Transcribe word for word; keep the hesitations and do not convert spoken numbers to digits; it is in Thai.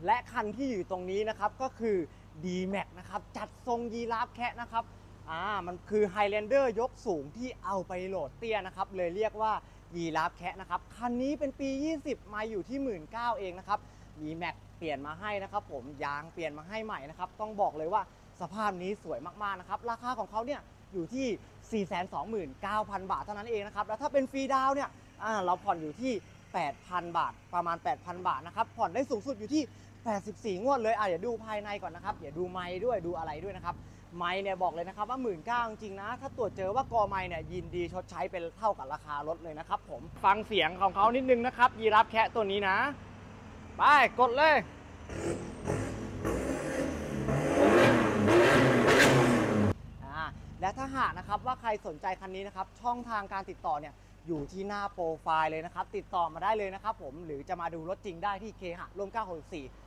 และคันที่อยู่ตรงนี้นะครับก็คือ ดี แม็กซ์ นะครับจัดทรงยีราฟแคะนะครับอ่ามันคือ Highlander ยกสูงที่เอาไปโหลดเตี้ยนะครับเลยเรียกว่ายีราฟแคะนะครับคันนี้เป็นปียี่สิบมาอยู่ที่ หนึ่งหมื่นเก้าพัน เองนะครับ ดี แม็กซ์ เปลี่ยนมาให้นะครับผมยางเปลี่ยนมาให้ใหม่นะครับต้องบอกเลยว่าสภาพนี้สวยมากๆนะครับราคาของเขาเนี่ยอยู่ที่ สี่แสนสองหมื่นเก้าพัน บาทเท่านั้นเองนะครับแล้วถ้าเป็นฟรีดาวน์เนี่ยเราผ่อนอยู่ที่ แปดพัน บาทประมาณ แปดพัน บาทนะครับผ่อนได้สูงสุดอยู่ที่แปดสิบสี่งวดเลยอ่ะเดี๋ยวดูภายในก่อนนะครับเดี๋ยวดูไมค์ด้วยดูอะไรด้วยนะครับไมค์เนี่ยบอกเลยนะครับว่า หนึ่งหมื่นเก้าพัน จริงๆนะถ้าตรวจเจอว่ากอไมค์เนี่ยยินดีชดใช้เป็นเท่ากับราคารถเลยนะครับผมฟังเสียงของเขานิดนึงนะครับยีราฟแคะตัวนี้นะไปกดเลยและถ้าหากนะครับว่าใครสนใจคันนี้นะครับช่องทางการติดต่อเนี่ยอยู่ที่หน้าโปรไฟล์เลยนะครับติดต่อมาได้เลยนะครับผมหรือจะมาดูรถจริงได้ที่เคหะร่มเกล้าหกสิบสี่